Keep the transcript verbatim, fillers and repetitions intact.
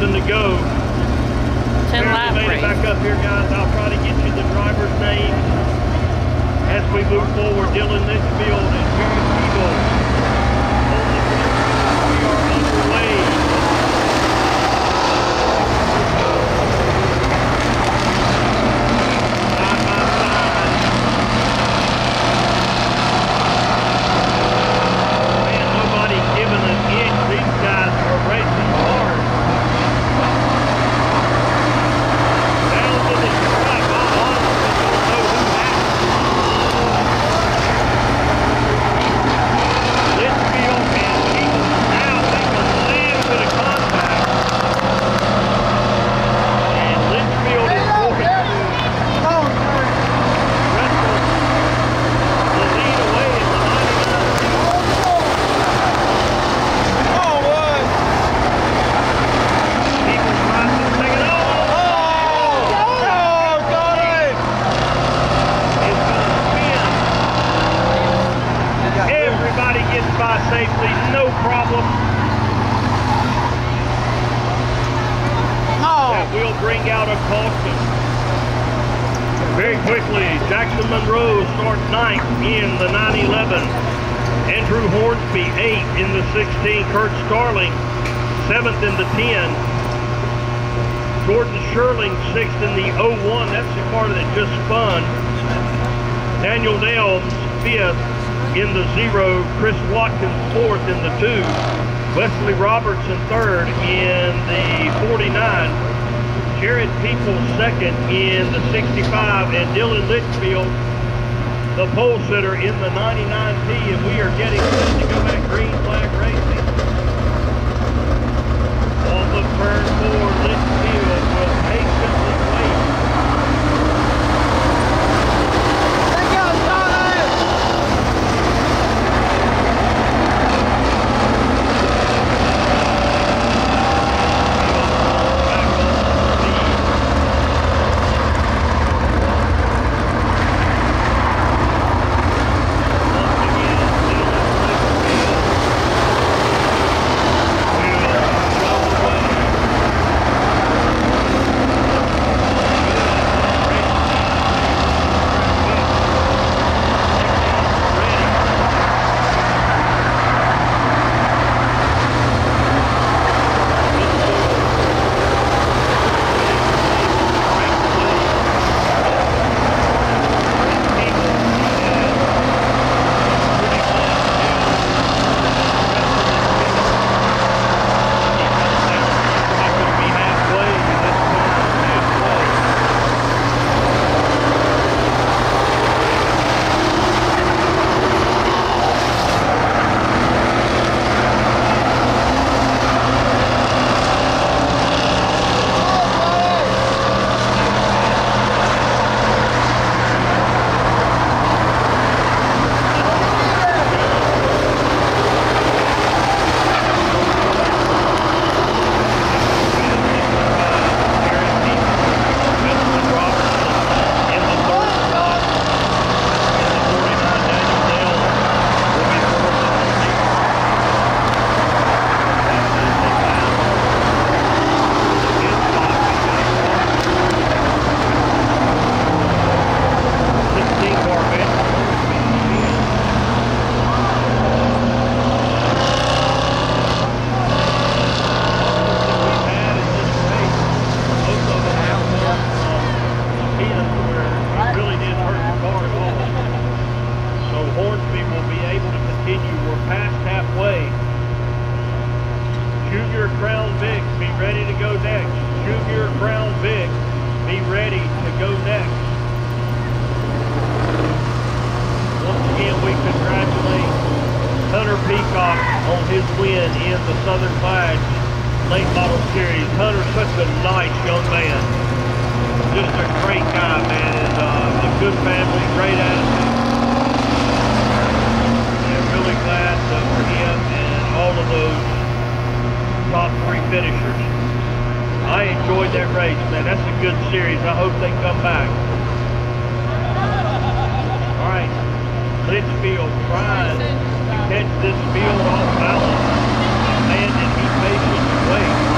eleven to go. ten lap race. Back up here, guys. I'll try to get you the driver's name as we move forward. Dylan Litchfield and Jerry Siegel. We are underway. Safely, no problem. Oh. That will bring out a caution. Very quickly, Jackson Monroe starts ninth in the nine eleven. Andrew Hornsby eighth in the sixteen. Kurt Starling seventh in the ten. Jordan Sherling sixth in the oh one. That's the car that just spun. Daniel Nelms fifth in the zero, Chris Watkins fourth in the two, Wesley Robertson third in the forty-nine, Jared People second in the sixty-five, and Dylan Litchfield, the pole sitter, in the ninety-nine P, and we are getting ready to go back green flag racing. On the turn four, Litchfield will patiently wait. Junior Crown Vic, be ready to go next. Junior Crown Vic, be ready to go next. Once again, we congratulate Hunter Peacock on his win in the Southern Flash Late Model Series. Hunter's such a nice young man. Just a great guy, man, and uh, a good family, great attitude. And really glad uh, for him and all of those top three finishers. I enjoyed that race, man. That's a good series. I hope they come back. All right, Litchfield trying to catch this field off balance. Man, did he patiently wait.